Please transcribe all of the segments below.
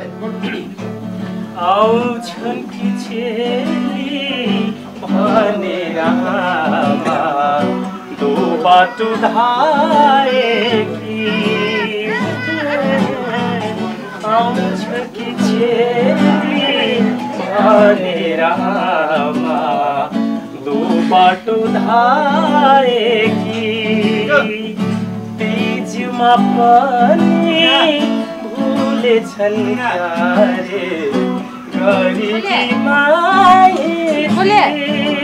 आउँछन् कि छेली भनेर दो बाटो धाएकी आउँछ कि छेली भनेर दो बाटो धाएकी बीचमा पनि भुलेछन् रे गरिबी माया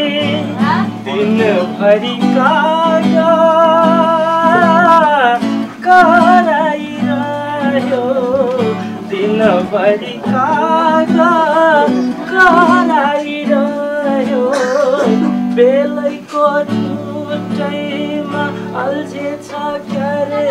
दिनभरि कराइरह्यो दिनभरि कराइरह्यो बेलैको टुटैमा अल्झेछ क्यारे।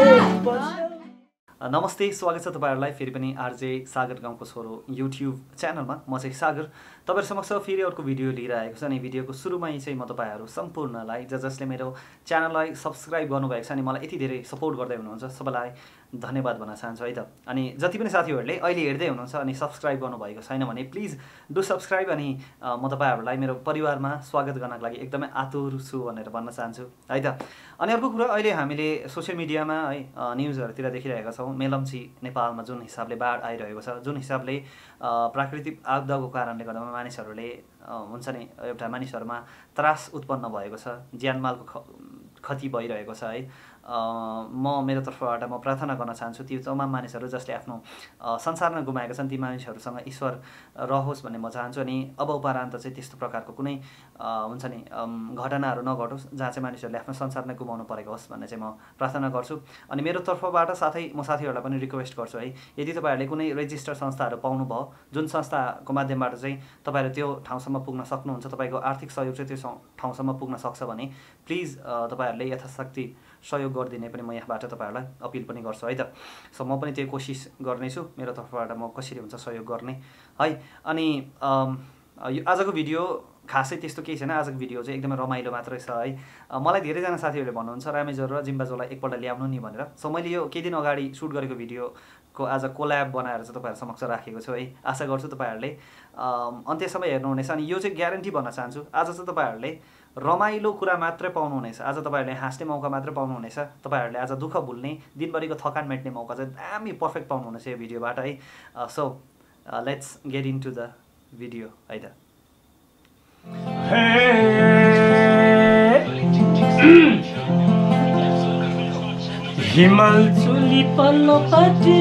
नमस्ते, स्वागत छ तपाईहरुलाई फेरि पनि आरजे सागर गाउँको छोरो युट्युब च्यानलमा। म चाहिँ सागर तपाईहरु समक्ष फेरि अर्को भिडियो लिएर आएको छु। अनि भिडियोको सुरुमै चाहिँ म तपाईहरु सम्पूर्णलाई जसले मेरो च्यानललाई सब्स्क्राइब गर्नुभएको छ अनि मलाई यति धेरै सपोर्ट गर्दै हुनुहुन्छ सबैलाई धन्यवाद भन्न चाहन्छु है त। अनि जति पनि साथीहरुले अहिले हेर्दै हुनुहुन्छ अनि सब्स्क्राइब गर्नुभएको छैन भने प्लिज डु सब्स्क्राइब। अनि म तपाईहरुलाई मेरो परिवारमा स्वागत गर्नको लागि एकदमै आतुर छु भनेर भन्न चाहन्छु है त। अनि अर्को कुरा, अहिले हामीले सोशल मिडियामा है न्युजहरुतिर देखिरहेका छौं मेलम्ची नेपालमा जुन हिसाबले बाढ आइरहेको छ, जुन हिसाबले प्राकृतिक आपदाको कारणले गर्दा मानिसहरुले हुन्छ नि एउटा मानिसहरुमा त्रास उत्पन्न भएको छ, ज्यानमालको क्षति भइरहेको छ है। म मेरो तर्फबाट म प्रार्थना गर्न चाहन्छु ती तमाम मानिसहरु जसले आफ्नो संसार नै गुमाएका छन्, ती मानिसहरुसँग ईश्वर रहोस् भन्ने म चाहन्छु। अनि अब उपरान्त चाहिँ त्यस्तो प्रकारको कुनै हुन्छ नि घटनाहरु नघटोस् जहाँ चाहिँ मानिसहरुले आफ्नो संसार नै गुमाउनु परेको होस् भन्ने चाहिँ म प्रार्थना गर्छु। अनि मेरो तर्फबाट साथै म साथीहरुलाई पनि रिक्वेस्ट गर्छु है, यदि तपाईहरुले कुनै रेजिस्टर संस्थाहरु पाउनु भयो जुन संस्थाको माध्यमबाट चाहिँ तपाईहरु त्यो ठाउँसम्म पुग्न सक्नुहुन्छ, तपाईको आर्थिक सहयोग चाहिँ त्यो ठाउँसम्म पुग्न सक्छ भने प्लिज तपाईहरुले यथाशक्ति सहयोग गरिदिने पनि म यहाँबाट तपाईहरुलाई अपिल पनि गर्छु है त। सो म पनि त्यो कोसिस गर्नेछु मेरो तर्फबाट म कसरी हुन्छ सहयोग गर्ने है। अनि आजको भिडियो खासै त्यस्तो केही छैन, आजको भिडियो चाहिँ एकदमै रमाइलो मात्रै छ है। मलाई धेरैजना साथीहरुले भन्नुहुन्छ रामेजोर र जिम्बाजोलाई एकपल्ट ल्याउनु नि भनेर। सो मैले यो केही दिन अगाडि सुट गरेको भिडियोको आज कोल्याब बनाएर चाहिँ तपाईहरु समक्ष राखेको छु है। आशा गर्छु तपाईहरुले अन्त्यसम्म हेर्नुहुनेछ। अनि यो चाहिँ ग्यारेन्टी भन्न चाहन्छु, आज चाहिँ तपाईहरुले रमाइलो कुरा मात्रै पाउनुहुनेछ, आज तपाईहरुले हाँस्ने मौका मात्रै पाउनुहुनेछ, तपाईहरुले आज दुःख भुल्ने दिनभरिको थकान मेट्ने मौका चाहिँ दामी पर्फेक्ट पाउनुहुनेछ यो भिडियोबाट है। So let's get into the video है त। हिमाल चुली पल्लोपट्टि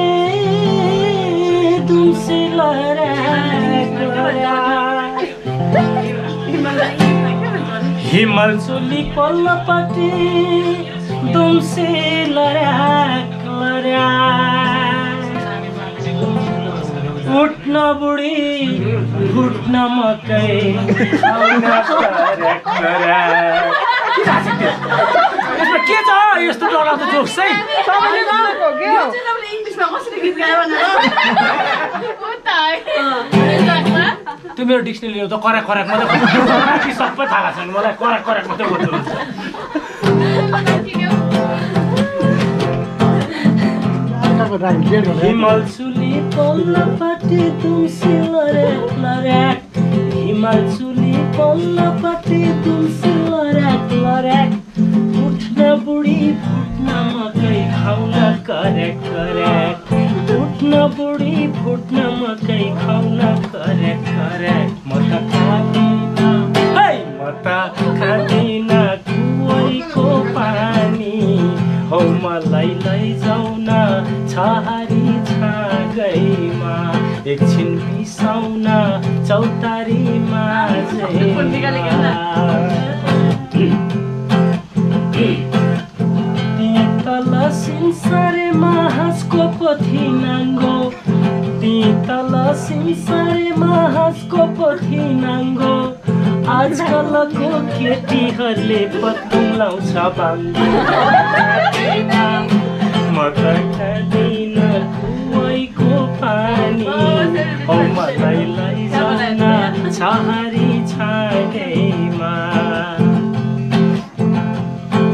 हिमाल चुली पल्लोपट्टि दुम्से लर्याक उठ्न बुढी घुट्न मकै के छ यस्तो डराउँदो जोक्स चाहिँ त्यो मेरो डिक्सनरी त कराक कराक मात्रै सबै थाहा छैन मलाई, कराक कराक मात्रै बोल्नुहुन्छ। हिमाल चुली पल्लोपट्टि दुम्से लर्याक हिमाल चुली पल्लोपट्टि दुम्से लर्याक उठ्न बुढी फुट्न मकै खाउन करक करक उठ्न बुढी फुट्न मकै खाउन करक करक म त खाँदिन कुवैको पानी हौ मलाई लैजाउन छहारी छागैमा एकछिन बिसाउन चौतारीमा तल सिमसारेमा हाँसको पोथी नाङ्गो तल सिमसारेमा हाँसको पोथी नाङ्गो आजकलको केटीहरूले पत्तुङ लाउँछ बाङ्गो म त खाँदिन कुवैको पानी हौ मलाई लैजाउन छहारी छागैमा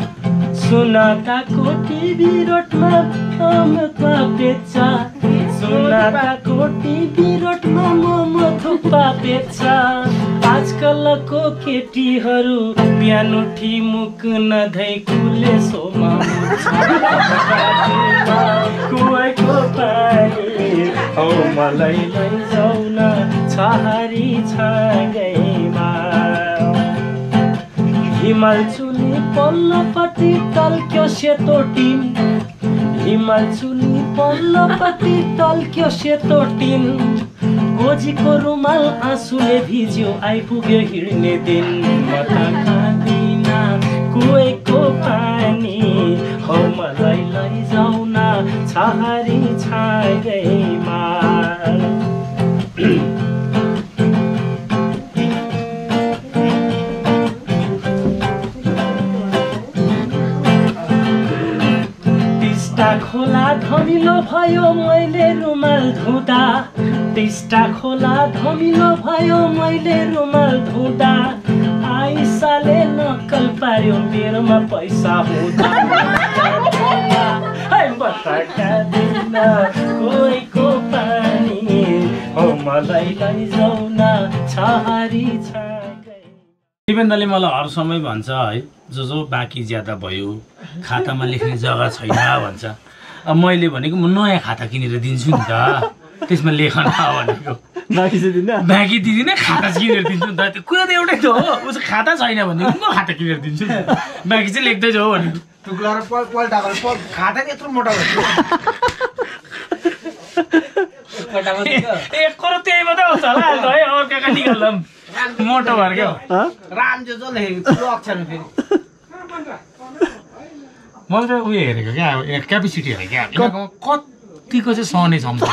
सुनाताको टिभी रोडमा बेच्छ सुनादाको टिभी रोडमा मोमो थुक्पा बेच्छ आजकलको केटीहरू बिहान उठी मुख नधै कुलेसोमा कुवाको पानी हौ मलाई लैजाऊ न छहारी छाँगैमा हिमाल चुली पल्लोपट्टि टल्क्यो सेतो टिन हिमाल चुली पल्लोपट्टि टल्क्यो सेतो टिन गोजीको रुमाल आँसुले भिज्यो आइपुग्यो हिँड्ने दिन म त खाँदिन कुवेको पानी हौ मलाई लैजाऊ न छहारी छाँगैमा खोला धमिलो भयो मैले रुमाल धुँदा टिस्टा खोला धमिलो भयो मैले रुमाल धुँदा आइसाले नक्कल पार्यो मेरोमा पैसा हुँदा कोहीको पानी हो मलाई लैजाऊ न छहारी छाँगै। दिपेन्द्रले मलाई हर समय भन्छ है जो बाँकी ज्यादा भयो खातामा लेख्ने जग्गा छैन भन्छ। अब मैले भनेको म नयाँ खाता किनेर दिन्छु नि त त्यसमा लेख न भनेको बाँकी दिँदिनँ खाता किनेर दिन्छु नि त त्यो कुरा त एउटै त हो उसको खाता छैन भने म खाता किनेर दिन्छु नि बाँकी चाहिँ लेख्दैछ हो भनेको खाता नि यत्रो मोटा एक करोड त्यही मात्रै हुन्छ होला है अर्का कहाँ निकाल्दा मोटो भएर क्या राम जो लेखेको ठुलो अक्षरमा फेरि मैले त उयो हेरेको क्या अब क्यापेसिटी हेरेको क्या कतिको चाहिँ सहने क्षमता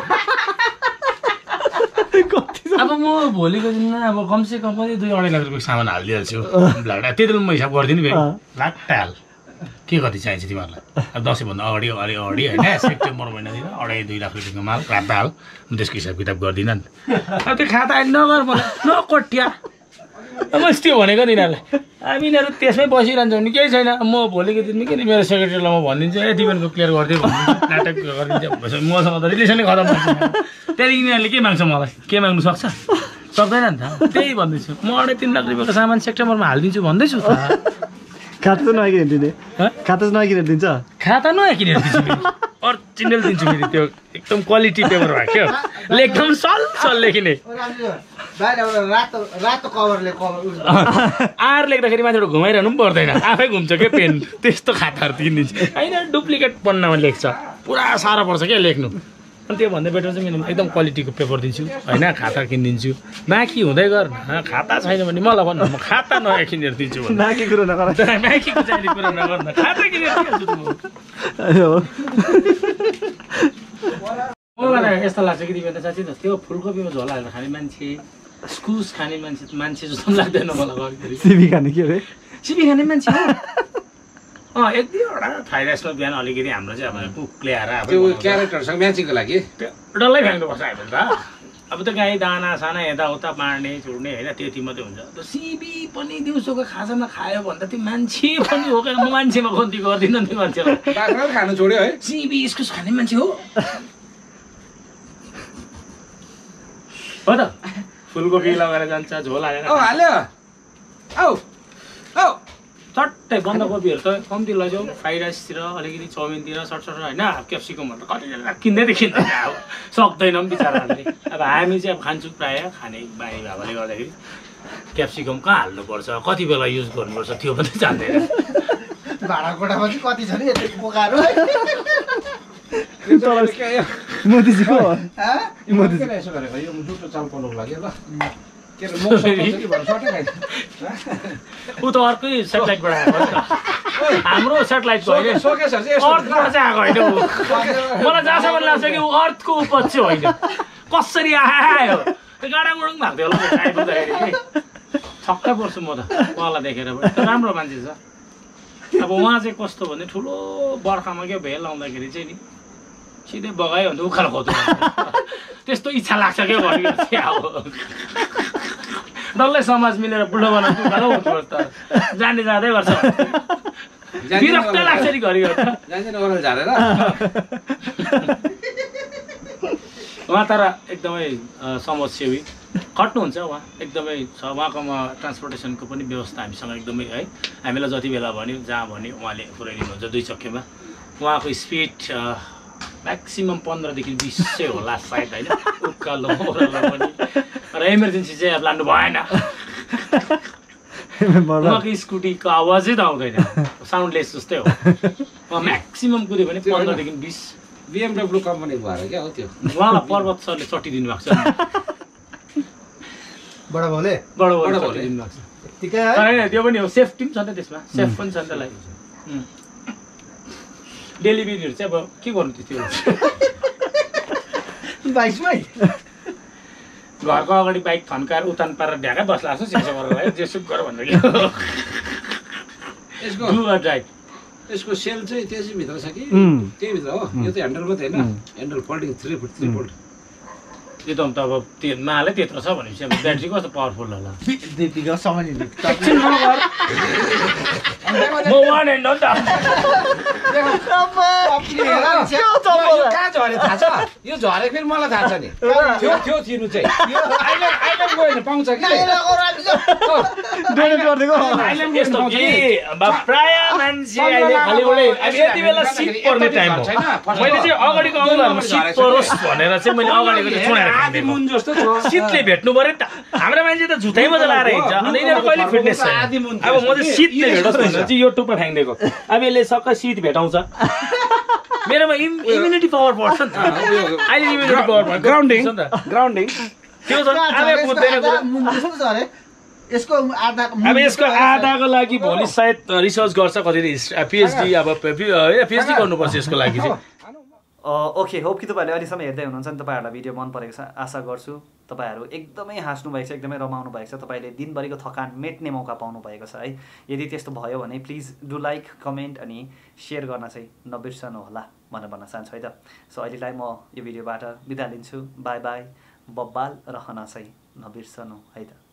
छ। अब म भोलिको दिनमा अब कमसेकम पनि 2-2.5 लाख रुपियाँको सामान हालिदिइहाल्छु त्यति बेला म हिसाब गरिदिनु फेरि लाटाल के कति चाहिन्छ तिमीहरूलाई अब दसैँभन्दा अगाडि होइन सेप्टेम्बर महिनातिर 2.5-2 लाख रुपियाँको माल राताल म त्यसको हिसाब किताब गर्दिनँ नि अब त्यो खाता नगर मलाई नकोट्या म त्यो भनेको नि यिनीहरूलाई अब यिनीहरू त्यसमै बसिरहन्छ भने केही छैन म भोलिको दिनमा के मेरो सेक्रेटरीलाई म भनिदिन्छु दिपेनको क्लियर गरिदियो भनिदिन्छु नाटक गरिदिन्छ मसँग त रिलेसनै खतम हुन्छ त्यहाँदेखि यिनीहरूले के माग्छ मलाई के माग्नु सक्छ सक्दैन नि त त्यही भन्दैछु म 2.5-3 लाख रुपियाँको सामान सेप्टेम्बरमा हालिदिन्छु भन्दैछु त खाता चाहिँ नयाँ किनेर दिने खाता चाहिँ नयाँ किनेर दिन्छ खाता नयाँ किनेर दिन्छु ओरिजिनल दिन्छु फेरि त्यो एकदम क्वालिटी पेपर भएको क्या एकदम सल लेखिने रातो कभरले आर लेख्दाखेरि मान्छेबाट घुमाइरहनु पनि पर्दैन आफै घुम्छ क्या पेन त्यस्तो खाताहरू किनिदिन्छु होइन डुप्लिकेट पन्नामा लेख्छ पुरा साह्रो पर्छ क्या लेख्नु अनि त्योभन्दा बेटर चाहिँ मैले एकदम क्वालिटीको पेपर दिन्छु होइन खाता किनिदिन्छु बाँकी हुँदै गर खाता छैन भने मलाई भन्नु म खाता नयाँ किनेर दिन्छु बाँकी कुरो नगर बाँकीको चाहिने कुरो नगर न खाता किनेर दिन्छु मलाई यस्तो लाग्छ कि तिमीले साँच्चै त त्यो फुलकोपीमा झोल हालेर खाने मान्छे इस्कुस खाने मान्छे जस्तो लाग्दैन मलाई सिबी खाने के अरे सिबी खाने मान्छे हो 1-2वटा फ्राइड राइसमा बिहान अलिकति हाम्रो चाहिँ अब कुकले आएर त्यो क्यारेक्टरसँग म्याचिङको लागि डल्लै फ्याँक्नुपर्छ अहिले त अब त गाई दाना साना यताउता बाँड्ने चुड्ने होइन त्यति मात्रै हुन्छ त्यो सिबी पनि दिउँसोको खाजामा खायो भन्दा त्यो मान्छे पनि हो क्या म मान्छेमा गन्ती गर्दिनँ नि त्यो मान्छेलाई खानु छोड्यो है सिबी इस्कुस खाने मान्छे हो हो त फुलकोपी लगाएर जान्छ झोल हालेर हाल्यो चट्टै बन्दकोपीहरू त कम्ती लैजाऊ फ्राइड राइसतिर अलिकति चाउमिनतिर सट होइन क्याप्सिकमहरू त कतिजना किन्दै किन्दैन अब सक्दैन पनि बिचराहरूले अब हामी चाहिँ अब खान्छौँ प्रायः खाने बानी भएकोले गर्दाखेरि क्याप्सिकम कहाँ हाल्नुपर्छ कति बेला युज गर्नुपर्छ त्यो पनि जान्दैन भाँडाकोटामा चाहिँ कति छ नि यति पोकाएर मोदीजीको यसो गरेको यो दुधको चाल पाउनुको लागि ल ऊ त अर्कै सेटेलाइटबाट आएको हाम्रो सेटेलाइट अर्थबाट चाहिँ आएको होइन मलाई जहाँसम्म लाग्छ कि ऊ अर्थको उपज चाहिँ होइन कसरी आयो गाडागुडुङ भएको थियो होला आइपुग्दाखेरि छक्कै पर्छु म त उहाँलाई देखेर राम्रो मान्छे छ अब उहाँ चाहिँ कस्तो भने ठुलो बर्खामा क्या भेल आउँदाखेरि चाहिँ नि सिधै बगायो भने उखाल खोज्नु त्यस्तो इच्छा लाग्छ क्या भनेको चाहिँ अब डल्लै समाज मिलेर बुढो बनाउँछु उखालो हुनुपर्छ त जाने जाँदै गर्छ विरक्त लाग्छ नि घरि झारेर उहाँ तर एकदमै समाजसेवी खट्नुहुन्छ उहाँ एकदमै छ उहाँकोमा ट्रान्सपोर्टेसनको पनि व्यवस्था हामीसँग एकदमै है हामीलाई जति बेला भन्यो जहाँ भन्यो उहाँले पुऱ्याइदिनुहुन्छ 2 चक्केमा उहाँको स्पिड म्याक्सिमम 15 देखि 20 चाहिँ होला सायद होइन उकालो ओह्रालो पनि र इमर्जेन्सी चाहिँ अब लानु भएन उहाँको स्कुटीको आवाजै त आउँदैन साउन्डलेस जस्तै हो उहाँ म्याक्सिमम कुद्यो भने 15 देखि 20 BMW कम्पनी भएर क्या हो त्यो उहाँलाई पर्वत सरले चटिदिनु भएको छ बडा भोले चटिदिनु भएको छ यतिकै होइन त्यो पनि हो सेफ्टी पनि छ नि त्यसमा सेफ पनि छ नि त्यसलाई डेलिभरीहरू चाहिँ अब के गर्नु त्यो बाइकमै घरको अगाडि बाइक थन्काएर उतान पारेर ढ्याकै बस्ला जस्तो सिक्सो गरेर जेसुक गर भनेर यसको सेल चाहिँ त्यसै भित्र छ कि त्यही भित्र हो यो त ह्यान्डल मात्रै होइन ह्यान्डल फोल्डिङ 3 फुट 3 फोल्ड त्यो त अब त्यो मालै त्यत्रो छ भनेपछि अब ब्याट्री कस्तो पावरफुल होला दिपीको सामान म वान ह्यान्ड हो नि त कहाँ झरे थाहा छ यो झरे फेरि मलाई थाहा छ नि थियो थिनु चाहिँ आइल्यान्ड गयो भने पाउँछ कि यस्तो कि प्राय मान्छे अहिले खालि एउटै अब यति बेला सिट पर्ने टाइम हो मैले चाहिँ अगाडिको अङ्गलहरूमा सिट परोस् भनेर चाहिँ मैले अगाडिको चाहिँ चुनाएर सिटले भेट्नु पर्यो नि त हाम्रो मान्छे त झुटै मजा लाएर हिँड्छ अनि यिनीहरू कहिले फिटनेस छैन अब म चाहिँ सिटले भेटोस् भनेर चाहिँ यो टुप्पा फ्याँकिदिएको अब यसले सबै सिट भेटाउँछ मेरोमा इम्युनिटी पावर बढ्छ नि त अहिले इम्युनिटी पावर ग्राउन्डिङ त्यो छ अब बुझ्दैन अब यसको आधाको लागि भोलि सायद रिसर्च गर्छ कति पिएचडी अब पिएचडी गर्नुपर्छ यसको लागि चाहिँ ओके होप कि तपाईँहरूले अहिलेसम्म हेर्दै हुनुहुन्छ नि तपाईँहरूलाई भिडियो मन परेको छ आशा गर्छु तपाईँहरू एकदमै हाँस्नु भएको छ एकदमै रमाउनु भएको छ तपाईँले दिनभरिको थकान मेट्ने मौका पाउनु भएको छ है यदि त्यस्तो भयो भने प्लिज डु लाइक कमेन्ट अनि सेयर गर्न चाहिँ नबिर्सनु होला भनेर भन्न चाहन्छु है त सो अहिलेलाई म यो भिडियोबाट बिदा लिन्छु बाई बाई बब्बाल रहन चाहिँ नबिर्सनु है त